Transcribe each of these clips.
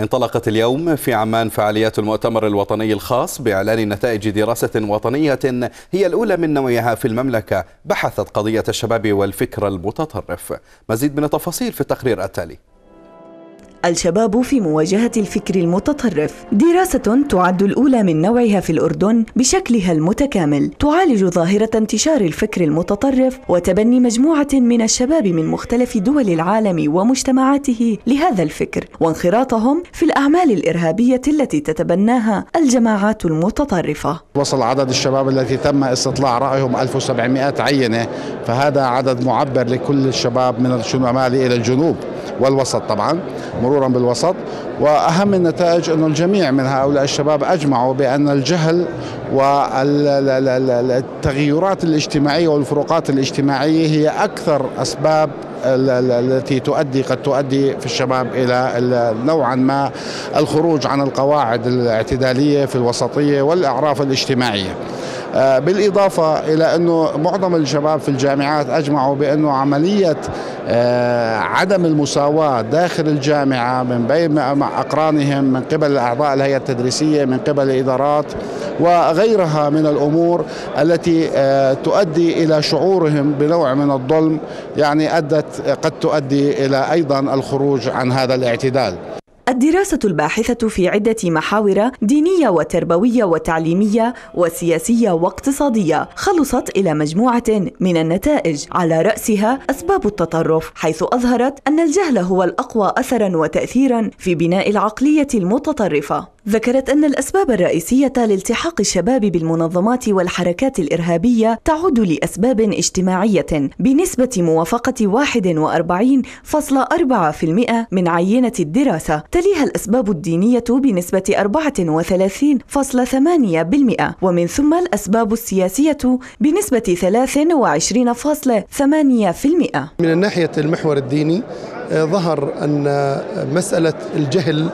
انطلقت اليوم في عمان فعاليات المؤتمر الوطني الخاص بإعلان نتائج دراسة وطنية هي الأولى من نوعها في المملكة بحثت قضية الشباب والفكر المتطرف. مزيد من التفاصيل في التقرير التالي. الشباب في مواجهة الفكر المتطرف، دراسة تعد الأولى من نوعها في الأردن بشكلها المتكامل، تعالج ظاهرة انتشار الفكر المتطرف وتبني مجموعة من الشباب من مختلف دول العالم ومجتمعاته لهذا الفكر، وانخراطهم في الأعمال الإرهابية التي تتبناها الجماعات المتطرفة. وصل عدد الشباب التي تم استطلاع رأيهم 1700 عينة، فهذا عدد معبر لكل الشباب من الشمال إلى الجنوب والوسط طبعا مرورا بالوسط. وأهم النتائج أن الجميع من هؤلاء الشباب أجمعوا بأن الجهل والتغيرات الاجتماعية والفروقات الاجتماعية هي أكثر أسباب التي قد تؤدي في الشباب إلى نوعا ما الخروج عن القواعد الاعتدالية في الوسطية والإعراف الاجتماعية. بالإضافة إلى أنه معظم الشباب في الجامعات أجمعوا بأنه عملية عدم المساواة داخل الجامعة من بين أقرانهم من قبل أعضاء الهيئة التدريسية من قبل الإدارات وغيرها من الأمور التي تؤدي إلى شعورهم بنوع من الظلم، يعني قد تؤدي إلى أيضا الخروج عن هذا الاعتدال. الدراسة الباحثة في عدة محاور دينية وتربوية وتعليمية وسياسية واقتصادية خلصت إلى مجموعة من النتائج على رأسها أسباب التطرف، حيث أظهرت أن الجهل هو الأقوى أثراً وتأثيراً في بناء العقلية المتطرفة. ذكرت أن الأسباب الرئيسية لالتحاق الشباب بالمنظمات والحركات الإرهابية تعود لأسباب اجتماعية بنسبة موافقة 41.4% من عينة الدراسة، تليها الأسباب الدينية بنسبة 34.8%، ومن ثم الأسباب السياسية بنسبة 23.8%. من الناحية المحور الديني ظهر أن مسألة الجهل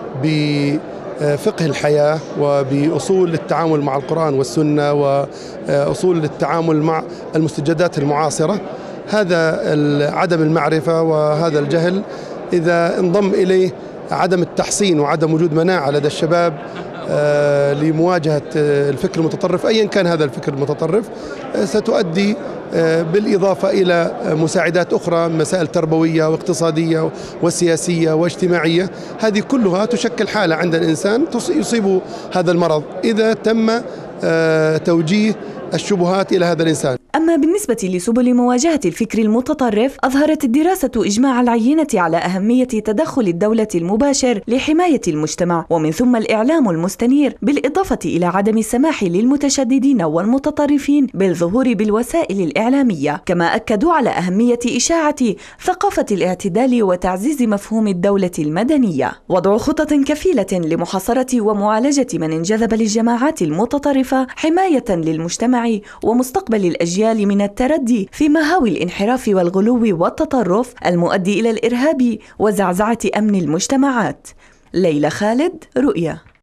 بفقه الحياة وبأصول التعامل مع القرآن والسنة وأصول التعامل مع المستجدات المعاصرة، هذا عدم المعرفة وهذا الجهل إذا انضم إليه عدم التحصين وعدم وجود مناعة لدى الشباب لمواجهة الفكر المتطرف أيا كان هذا الفكر المتطرف، ستؤدي بالإضافة إلى مساعدات أخرى، مسائل تربوية واقتصادية وسياسية واجتماعية، هذه كلها تشكل حالة عند الإنسان يصيب هذا المرض إذا تم توجيه الشبهات إلى هذا الإنسان. أما بالنسبة لسبل مواجهة الفكر المتطرف، أظهرت الدراسة إجماع العينة على أهمية تدخل الدولة المباشر لحماية المجتمع، ومن ثم الإعلام المستنير، بالإضافة إلى عدم السماح للمتشددين والمتطرفين بالظهور بالوسائل الإعلامية. كما أكدوا على أهمية إشاعة ثقافة الاعتدال وتعزيز مفهوم الدولة المدنية، وضع خطط كفيلة لمحاصرة ومعالجة من انجذب للجماعات المتطرفة، حماية للمجتمع ومستقبل الأجيال من التردي في مهاوي الانحراف والغلو والتطرف المؤدي إلى الإرهاب وزعزعة أمن المجتمعات. ليلى خالد، رؤيا.